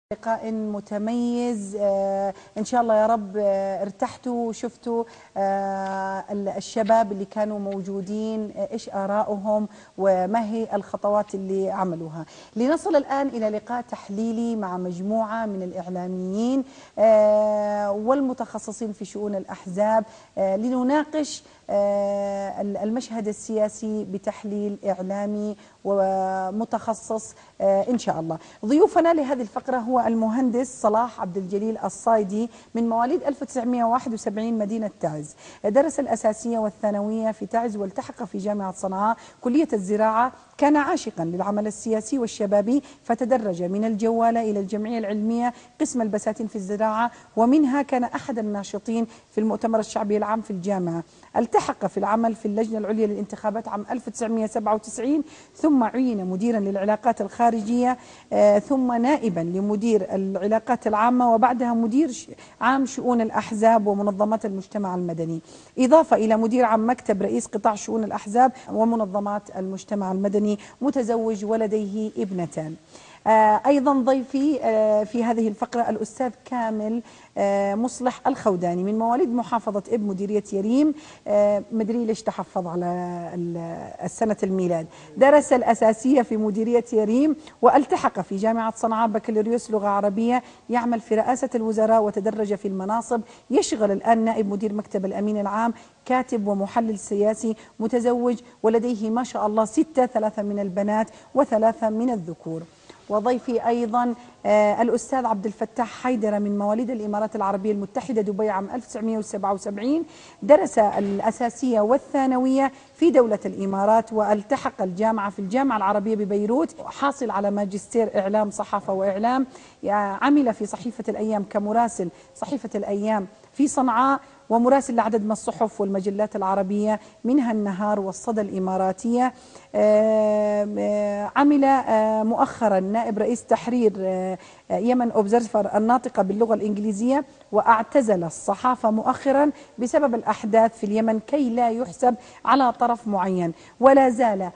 لقاء متميز إن شاء الله يا رب. ارتحتوا وشفتوا الشباب اللي كانوا موجودين إيش آراؤهم وما هي الخطوات اللي عملوها. لنصل الآن إلى لقاء تحليلي مع مجموعة من الإعلاميين والمتخصصين في شؤون الأحزاب لنناقش المشهد السياسي بتحليل إعلامي ومتخصص إن شاء الله. ضيوفنا لهذه الفقرة هو المهندس صلاح عبد الجليل الصايدي من مواليد 1971 مدينة تعز، درس الأساسية والثانوية في تعز والتحق في جامعة صنعاء كلية الزراعة. كان عاشقا للعمل السياسي والشبابي فتدرج من الجوالة إلى الجمعية العلمية قسم البساتين في الزراعة، ومنها كان أحد الناشطين في المؤتمر الشعبي العام في الجامعة. التحق في العمل في اللجنة العليا للانتخابات عام 1997، ثم عين مديرا للعلاقات الخارجية، ثم نائبا لمدير العلاقات العامة، وبعدها مدير عام شؤون الأحزاب ومنظمات المجتمع المدني، إضافة إلى مدير عام مكتب رئيس قطاع شؤون الأحزاب ومنظمات المجتمع المدني. متزوج ولديه ابنتان. أيضا ضيفي في هذه الفقرة الأستاذ كامل مصلح الخوداني من مواليد محافظة إب مديرية يريم. مدري ليش تحفظ على السنة الميلاد. درس الأساسية في مديرية يريم والتحق في جامعة صنعاء بكالوريوس لغة عربية. يعمل في رئاسة الوزراء وتدرج في المناصب. يشغل الآن نائب مدير مكتب الأمين العام، كاتب ومحلل سياسي. متزوج ولديه ما شاء الله 6، 3 من البنات و3 من الذكور. وضيفي أيضا الأستاذ عبد الفتاح حيدرة من مواليد الإمارات العربية المتحدة دبي عام 1977. درس الأساسية والثانوية في دولة الإمارات والتحق الجامعة في الجامعة العربية ببيروت، حاصل على ماجستير إعلام صحافة وإعلام. عمل في صحيفة الأيام كمراسل صحيفة الأيام في صنعاء، ومراسل لعدد من الصحف والمجلات العربية منها النهار والصدى الإماراتية. عمل مؤخرا نائب رئيس تحرير يمن أوبزرفر الناطقة باللغة الإنجليزية، واعتزل الصحافة مؤخرا بسبب الأحداث في اليمن كي لا يحسب على طرف معين. ولا زال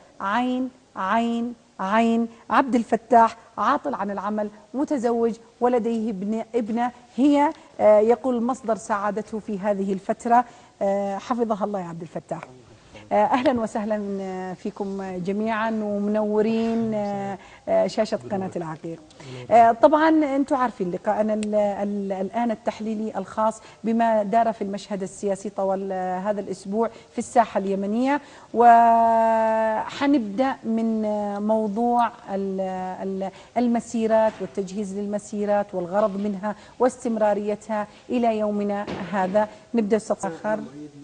عين عبد الفتاح عاطل عن العمل، متزوج ولديه ابنة هي يقول مصدر سعادته في هذه الفترة. حفظها الله يا عبد الفتاح. أهلا وسهلا فيكم جميعا ومنورين شاشة قناة العقيق. طبعا أنتم عارفين لقاءنا الآن التحليلي الخاص بما دار في المشهد السياسي طوال هذا الأسبوع في الساحة اليمنية، وحنبدأ من موضوع المسيرات والتجهيز للمسيرات والغرض منها واستمراريتها إلى يومنا هذا. نبدأ أستاذ آخر.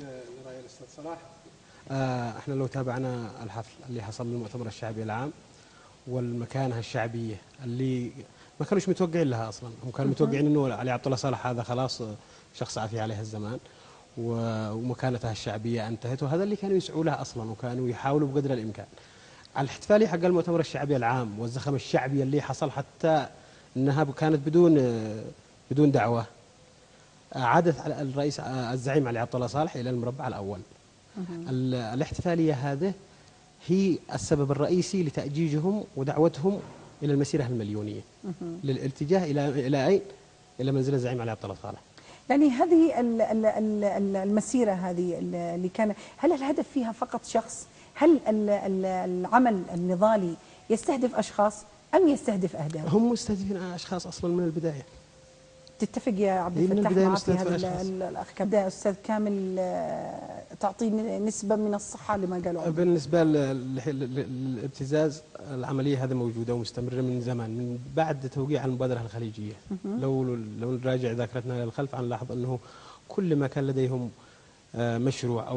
احنا لو تابعنا الحفل اللي حصل بالمؤتمر الشعبي العام والمكانه الشعبيه اللي ما كانوش متوقعين لها اصلا، هم كانوا متوقعين انه علي عبد الله صالح هذا خلاص شخص عافي عليه الزمان ومكانتها الشعبيه انتهت، وهذا اللي كانوا يسعوا له اصلا، وكانوا يحاولوا بقدر الامكان. الاحتفاليه حق المؤتمر الشعبي العام والزخم الشعبي اللي حصل حتى انها كانت بدون دعوه. عادت الرئيس الزعيم علي عبد الله صالح الى المربع الاول. الاحتفالية هذه هي السبب الرئيسي لتأجيجهم ودعوتهم إلى المسيرة المليونية للاتجاه إلى أين؟ إلى منزل الزعيم علي عبد الله صالح. يعني هذه المسيرة هذه اللي كان، هل الهدف فيها فقط شخص؟ هل العمل النضالي يستهدف أشخاص أم يستهدف أهداف؟ هم مستهدفين أشخاص أصلا من البداية. تتفق يا عبد الفتاح معي في هذا الأخ أستاذ كامل؟ تعطيني نسبة من الصحة لما قالوا. بالنسبة للابتزاز العملية هذه موجودة ومستمرة من زمان، من بعد توقيع المبادرة الخليجية. لو نراجع ذاكرتنا للخلف نلاحظ أنه كل ما كان لديهم مشروع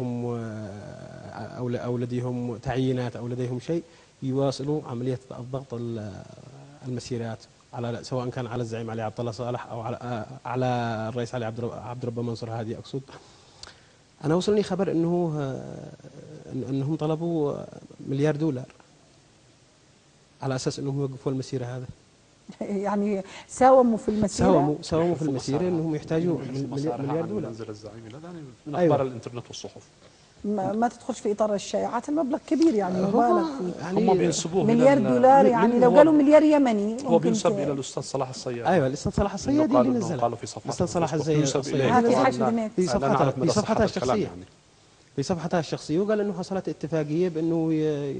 أو لديهم تعيينات أو لديهم شيء يواصلوا عملية الضغط المسيرات، على سواء كان على الزعيم علي عبد الله صالح او على الرئيس علي عبد ربه منصور هادي. اقصد انا وصلني خبر انهم طلبوا مليار دولار على اساس انهم يوقفوا المسيره هذه. يعني ساوموا في المسيره، ساوموا في المسيره انهم يحتاجوا مليار دولار. منزل الزعيم الان من اخبار الانترنت والصحف. ما تدخلش في اطار الشائعات، المبلغ كبير يعني مبالغ فيه. يعني هم بينسبوه مليار دولار يعني لو قالوا مليار يمني هو بينسب الى الاستاذ صلاح الصيادي. ايوه الاستاذ صلاح الصيادي اللي نزل، قالوا في صفحات الاستاذ صلاح الصيادي هذا في حشد النت في صفحتها الشخصيه يعني. في صفحتها الشخصيه، وقال انه حصلت اتفاقيه بانه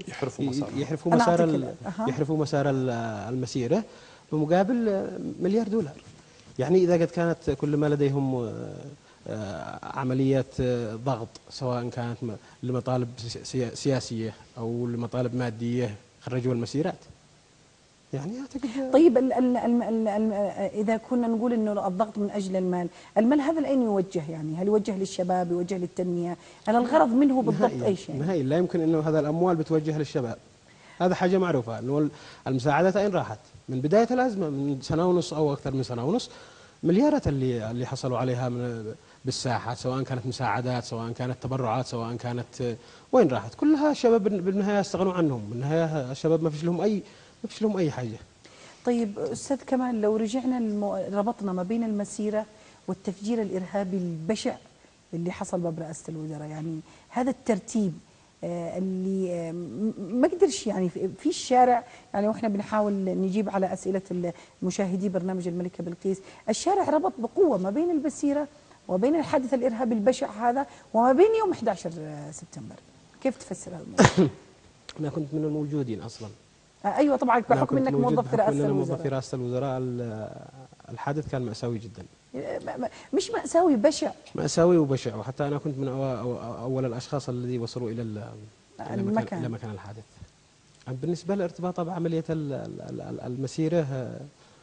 يحرفوا مسار المسيره بمقابل مليار دولار. يعني اذا قد كانت كل ما لديهم عمليات ضغط سواء كانت لمطالب سياسيه او لمطالب ماديه خرجوا المسيرات، يعني اعتقد. طيب اذا كنا نقول انه الضغط من اجل المال، المال هذا لاين يوجه؟ يعني هل يوجه للشباب، يوجه للتنميه؟ هل الغرض منه بالضبط اي شيء؟ نهائيا لا يمكن انه هذا الاموال بتوجه للشباب، هذا حاجه معروفه انه المساعدات اين راحت؟ من بدايه الازمه من سنه ونص او اكثر من سنه ونص، مليارات اللي حصلوا عليها بالساحه، سواء كانت مساعدات، سواء كانت تبرعات، سواء كانت وين راحت؟ كلها الشباب بالنهايه استغنوا عنهم، بالنهايه الشباب ما فيش لهم اي حاجه. طيب استاذ كمال، لو رجعنا ربطنا ما بين المسيره والتفجير الارهابي البشع اللي حصل باب رئاسه الوزراء، يعني هذا الترتيب اللي ما قدرش يعني في الشارع، يعني واحنا بنحاول نجيب على اسئله المشاهدي برنامج الملكه بلقيس، الشارع ربط بقوه ما بين المسيره وبين الحادث الارهابي البشع هذا وما بين يوم 11 سبتمبر، كيف تفسر هذا الموضوع؟ انا كنت من الموجودين اصلا. ايوه طبعا بحكم انك موظف في رئاسه الوزراء. موظف في رئاسه الوزراء. الحادث كان مأساوي جدا. مش مأساوي، بشع. مأساوي وبشع، وحتى انا كنت من اول الاشخاص الذي وصلوا الى مكان الحادث. بالنسبه لارتباطها بعمليه المسيره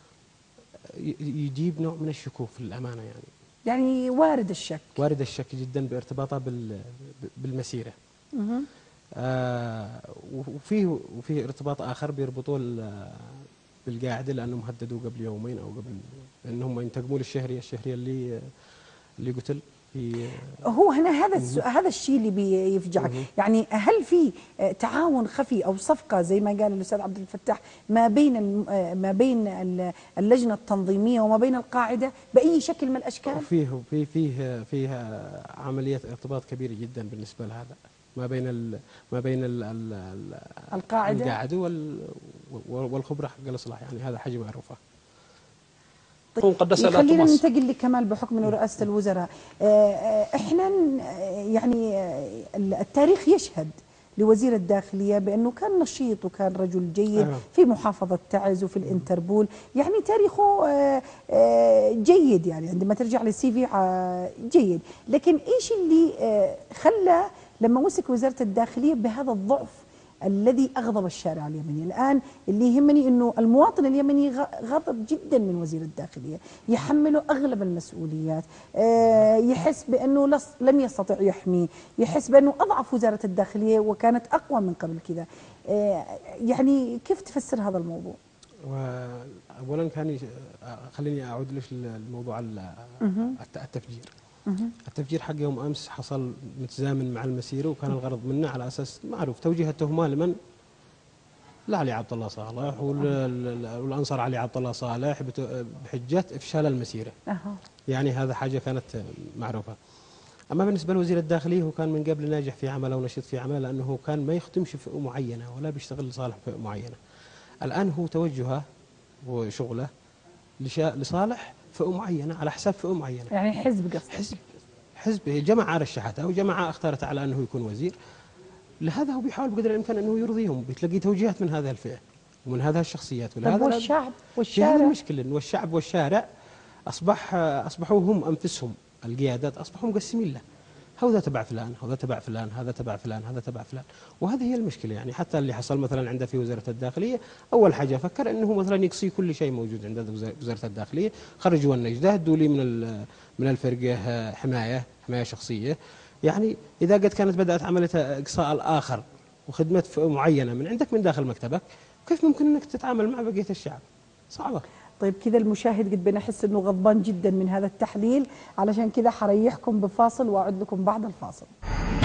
يجيب نوع من الشكوك للامانه، يعني وارد الشك جدا بارتباطها بالمسيره. وفي ارتباط اخر بيربطوه بالقاعده، لانهم هددوا قبل يومين او قبل انهم ينتقموا للشهري اللي قتل في. هو هنا هذا الشيء اللي بيفجعك، يعني هل في تعاون خفي او صفقه زي ما قال الاستاذ عبد الفتاح ما بين اللجنه التنظيميه وما بين القاعده باي شكل من الاشكال؟ فيه عمليه ارتباط كبيره جدا بالنسبه لهذا ما بين القاعده والخبره حق الاصلاح، يعني هذا حاجه معروفه. خلينا ننتقل لكمال بحكم انه رئاسه الوزراء، احنا يعني التاريخ يشهد لوزير الداخليه بانه كان نشيط وكان رجل جيد في محافظه تعز وفي الانتربول، يعني تاريخه جيد، يعني عندما ترجع للسي في جيد، لكن ايش اللي خلى لما مسك وزاره الداخليه بهذا الضعف الذي أغضب الشارع اليمني؟ الآن اللي يهمني أنه المواطن اليمني غضب جدا من وزير الداخلية، يحمله أغلب المسؤوليات، يحس بأنه لم يستطع يحمي، يحس بأنه أضعف وزارة الداخلية وكانت أقوى من قبل كذا، يعني كيف تفسر هذا الموضوع؟ أولا خليني أعود ليش الموضوع التفجير. التفجير حق يوم امس حصل متزامن مع المسيره، وكان الغرض منه على اساس معروف توجيه التهمه لمن؟ لعلي عبد الله صالح والانصار علي عبد الله صالح بحجه افشال المسيره. يعني هذا حاجه كانت معروفه. اما بالنسبه لوزير الداخليه، هو كان من قبل ناجح في عمله ونشيط في عمله، لانه كان ما يخدمش فئه معينه ولا بيشتغل لصالح فئه معينه. الان هو توجهه وشغله لصالح فئه معينه على حساب فئه معينه، يعني حزب قصدي. حزب جماعه رشحته وجماعه اختارت على انه يكون وزير، لهذا هو بيحاول بقدر الامكان انه يرضيهم، بتلاقي توجيهات من هذه الفئه ومن هذه الشخصيات. ولهذا والشعب والشارع، هذه المشكله انه الشعب والشارع اصبحوا هم انفسهم القيادات اصبحوا مقسمين له، هذا تبع فلان، هذا تبع فلان، هذا تبع فلان، هذا تبع فلان، وهذه هي المشكله. يعني حتى اللي حصل مثلا عنده في وزاره الداخليه، اول حاجه فكر انه مثلا يقصي كل شيء موجود عند وزاره الداخليه، خرجوا النجده، ادوا لي من الفرقه حمايه شخصيه. يعني اذا قد كانت بدات عمليه اقصاء الاخر وخدمه فئه معينه من عندك من داخل مكتبك، كيف ممكن انك تتعامل مع بقيه الشعب؟ صعبه. طيب كذا المشاهد قد بنحس انه غضبان جدا من هذا التحليل، علشان كذا حريحكم بفاصل واعد لكم بعد الفاصل.